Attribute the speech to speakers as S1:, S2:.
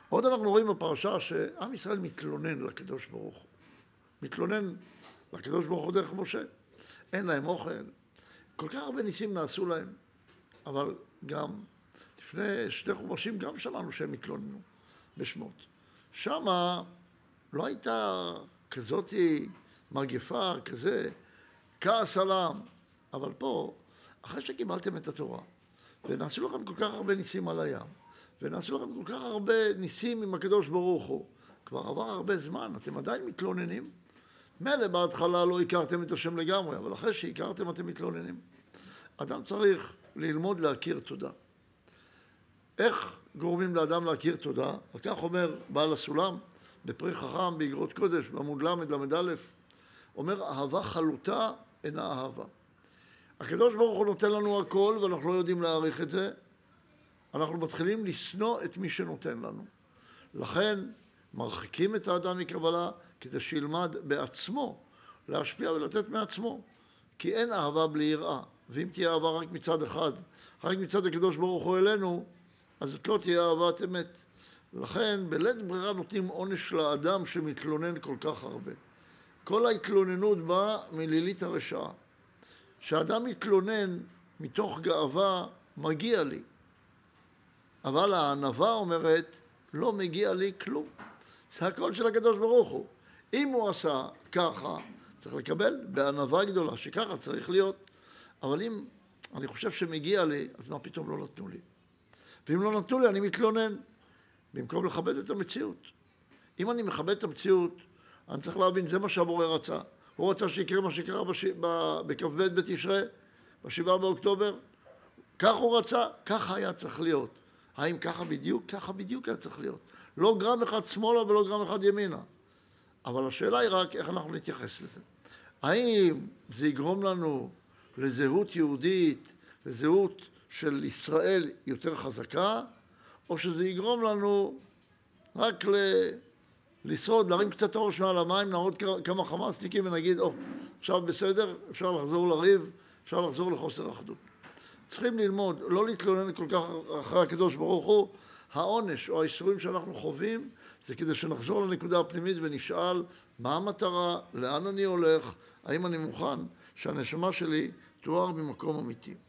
S1: עוד אנחנו רואים בפרשה שעם ישראל מתלונן לקדוש ברוך הוא. מתלונן לקדוש ברוך הוא דרך משה. אין להם אוכל. כל כך הרבה ניסים נעשו להם. אבל גם לפני 2 חומשים גם שמענו שהם התלוננו בשמות. שמה לא הייתה כזאת מגפה, כזה כעס על העם. אבל פה, אחרי שקיבלתם את התורה, ונעשו לכם כל כך הרבה ניסים על הים, ונעשו לכם כל כך הרבה ניסים עם הקדוש ברוך הוא, כבר עבר הרבה זמן, אתם עדיין מתלוננים. מילא בהתחלה לא הכרתם את השם לגמרי, אבל אחרי שהכרתם אתם מתלוננים. אדם צריך ללמוד להכיר תודה. איך גורמים לאדם להכיר תודה? על כך אומר בעל הסולם, בפרי חכם, באגרות קודש, בעמוד ל"א, אומר, אהבה חלוטה אינה אהבה. הקדוש ברוך הוא נותן לנו הכל ואנחנו לא יודעים להעריך את זה. אנחנו מתחילים לשנוא את מי שנותן לנו. לכן מרחיקים את האדם מקבלה כדי שילמד בעצמו להשפיע ולתת מעצמו. כי אין אהבה בלי יראה. ואם תהיה אהבה רק מצד אחד, רק מצד הקדוש ברוך הוא אלינו, אז זאת לא תהיה אהבת אמת. לכן בלית ברירה נותנים עונש לאדם שמתלונן כל כך הרבה. כל ההתלוננות באה מלילית הרשעה. כשאדם מתלונן מתוך גאווה, מגיע לי. אבל הענווה אומרת, לא מגיע לי כלום. זה הכל של הקדוש ברוך הוא. אם הוא עשה ככה, צריך לקבל בענווה גדולה, שככה צריך להיות. אבל אם אני חושב שמגיע לי, אז מה פתאום לא נתנו לי? ואם לא נתנו לי, אני מתלונן, במקום לכבד את המציאות. אם אני מכבד את המציאות, אני צריך להבין, זה מה שהבורא רצה. הוא רצה שיקרה מה שקרה בכ"ב בתשרי, ב7 באוקטובר. כך הוא רצה, ככה היה צריך להיות. האם ככה בדיוק? ככה בדיוק היה צריך להיות. לא גרם אחד שמאלה ולא גרם אחד ימינה. אבל השאלה היא רק איך אנחנו נתייחס לזה. האם זה יגרום לנו לזהות יהודית, לזהות של ישראל יותר חזקה, או שזה יגרום לנו רק לשרוד, להרים קצת הראש מעל המים, נעוד כמה חמאסניקים ונגיד, עכשיו בסדר, אפשר לחזור לריב, אפשר לחזור לחוסר אחדות. צריכים ללמוד, לא להתלונן כל כך אחרי הקדוש ברוך הוא. העונש או האיסורים שאנחנו חווים זה כדי שנחזור לנקודה הפנימית ונשאל מה המטרה, לאן אני הולך, האם אני מוכן שהנשמה שלי תואר במקום אמיתי.